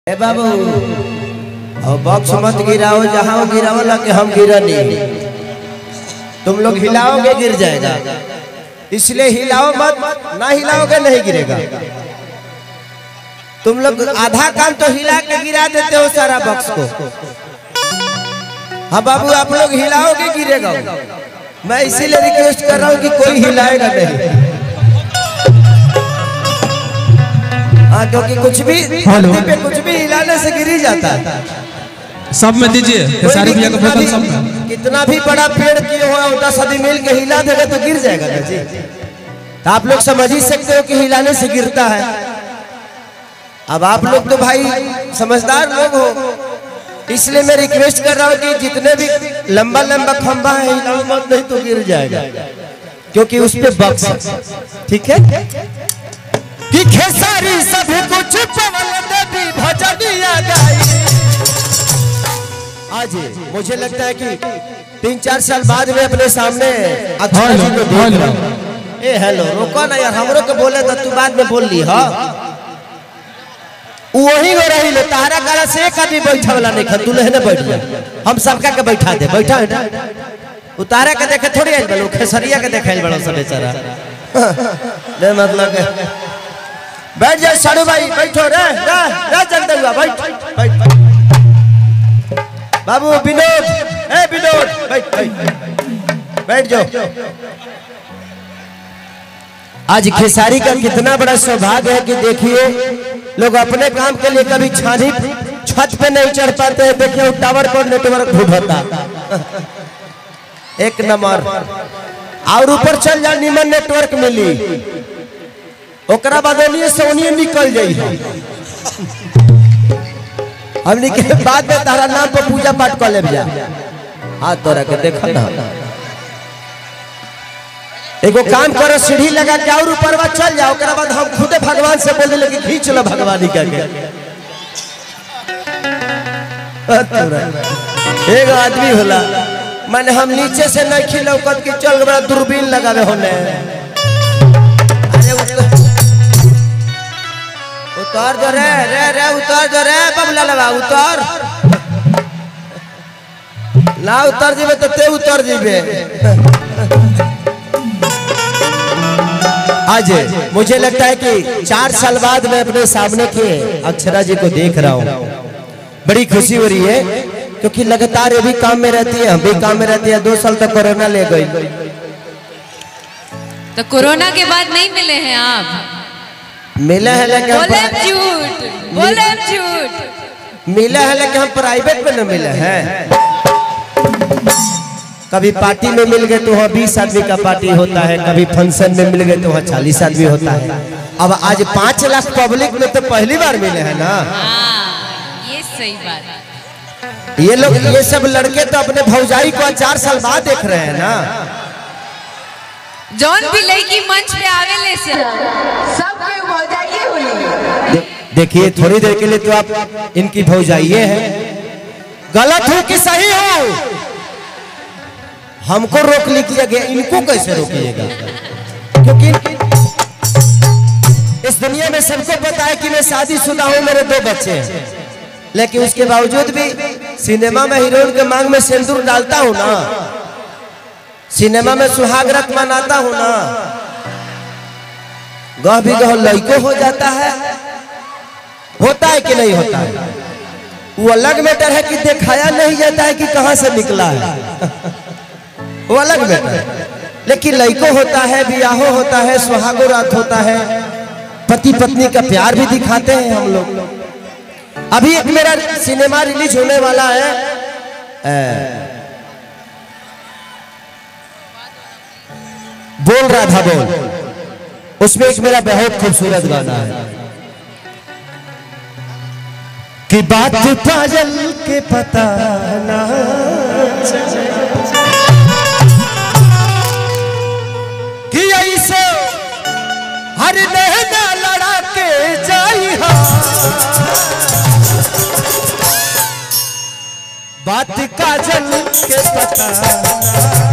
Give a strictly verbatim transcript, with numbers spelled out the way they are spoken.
ए बाबू और बॉक्स मत गिराओ, जहाँ गिराओ ला के हम गिरा नहीं, तुम लोग हिलाओगे गिर जाएगा, इसलिए हिलाओ मत, ना हिलाओगे नहीं गिरेगा। तुम लोग आधा काम तो हिला के गिरा देते हो सारा बॉक्स को। हाँ बाबू आप लोग हिलाओगे गिरेगा, मैं इसीलिए रिक्वेस्ट कर रहा हूँ कि कोई हिलाएगा नहीं। हाँ क्योंकि कुछ भी पे कुछ भी हिलाने से गिर ही जाता है। सब में दीजिए खेसारी भैया का बोतल सब में। कितना भी बड़ा पेड़ किए हुआ दस आदमी मिल के हिला देगा तो गिर जाएगा ना जी। तो आप लोग समझ ही सकते हो कि हिलाने से गिरता है। अब आप लोग तो भाई समझदार लोग हो, इसलिए मैं रिक्वेस्ट कर रहा हूँ कि जितने भी लंबा लंबा खंबा है हिलाओ मत, नहीं तो गिर जाएगा, क्योंकि उस पे बक्स ठीक है कि खेसारी सब कुछ भजनिया गाई। आज मुझे लगता है कि तीन चार साल बाद में अपने सामने अक्षरा जी को देख रहा हूं। ए हेलो रोको ना यार, हमरो को बोले तो तू बाद में बोल ली। हाँ वही हो रही ले, तारा काला से एक आदमी बैठा वाला नहीं खा, तू लेने बैठ जा, हम सबका के बैठा दे। बैठा है ना, उतारा के देखे थोड़ी आइल बलो, खेसरिया के देखाइल बड़ो सब बेचारा। ले मतलब बैठ जा साड़ू भाई, बैठो रे रे रे जगदलुआ, बैठ बैठ बाबू विनोद, ए विनोद बैठ बैठ बैठ जाओ। आज खेसारी का कितना बड़ा सौभाग्य है कि देखिए लोग अपने काम के लिए कभी छानी छत पे नहीं चढ़ पाते हैं। देखिए टावर पर नेटवर्क ढूंढता एक नंबर, और ऊपर चल जा निमन नेटवर्क मिली, ओकरा बाद सोनिए निकल जाई। हमने के बाद में तारा नाम पर पूजा पाठ कर ले जा। हाथ तोरा के देखा ना, एगो काम करो सीढ़ी लगा के और ऊपर बा चल जाओ, ओकरा बाद हम खुदे भगवान से बोल देले कि खींच लो भगवानी का के। एगो आदमी होला माने हम नीचे से नहीं खिलौकत कि चल बड़ा दूरबीन लगावे होने। उतार दो रे रे रे उतार दो रे बबला लगा, उतार ना, उतर जीवे तो ते उतर जीवे। आज मुझे लगता है कि चार साल बाद मैं अपने सामने के अक्षरा जी को देख रहा हूँ, बड़ी खुशी हो रही है, क्योंकि लगातार ये भी काम में रहती है, हम भी काम में रहती है। दो साल तक कोरोना ले गई, तो कोरोना के बाद नहीं मिले हैं आप? मिला है लेकिन बोले झूठ, बोले झूठ। मिला है लेकिन हम प्राइवेट में न मिले हैं। कभी पार्टी में मिल गए तो वहाँ बीस आदमी का पार्टी होता है, कभी फंक्शन में मिल गए तो वहाँ चालीस आदमी होता है। अब आज पांच लाख पब्लिक में तो पहली बार मिले हैं ना। हाँ, ये सही बात। ये लोग ये सब लड़के तो अपने भौजाई को चार साल बाद देख रहे हैं ना। जौन भी लड़की मंच पे आवेले से सबके भौजाइये होली। देखिए थोड़ी देर के लिए तो आप इनकी भौजाइये हैं, गलत हो कि सही हो हमको रोक लीजिए गया, इनको कैसे रोकिएगा? क्योंकि इस दुनिया में सबको पता है कि मैं शादीशुदा हूँ, मेरे दो बच्चे हैं, लेकिन उसके बावजूद भी सिनेमा में हीरोइन के मांग में सिंदूर डालता हूँ ना, सिनेमा में सुहागरात मनाता हूँ ना, गह भी गह लड़को हो जाता है। होता है कि नहीं होता है? वो अलग मैटर है कि दिखाया नहीं जाता है कि कहां से निकला है, वो अलग मैटर है। लेकिन लड़को होता है, ब्याहो होता है, सुहागो रात होता है, पति पत्नी का प्यार भी दिखाते हैं हम लोग। अभी एक मेरा सिनेमा रिलीज होने वाला है, बोल राधा बोल, उसमें एक मेरा बहुत खूबसूरत गाना है कि बात पायल के पता ना कि ऐसे हर नैना लड़ा के जाई हा, बात काजल के पता ना।